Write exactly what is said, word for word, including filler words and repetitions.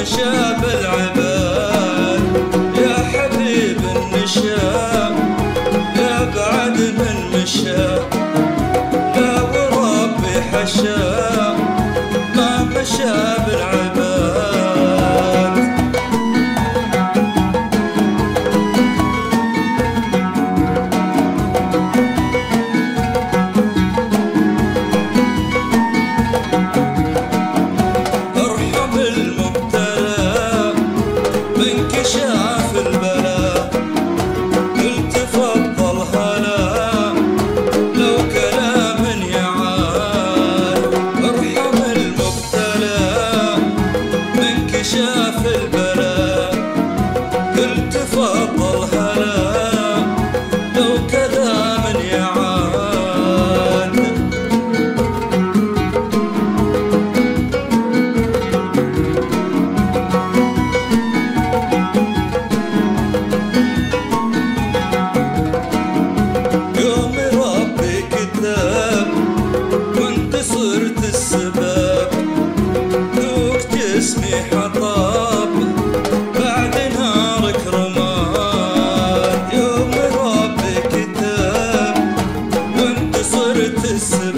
مشى بالعباد يا حبيب النشا يا بعد من مشى لا وربي حشا ما مشى بالعباد. ارحم المبتلى من كشاف البلاء قلت فضل هلا لو كلام يعاد. ارحم المبتلى من كشاف البلاء قلت فضل هلا لو كلام يعاد. يوم ربي كتاب وانت صرت السبب ذوقت اسمي حطاب بعد نارك رماد. يوم ربي كتاب وانت صرت السبب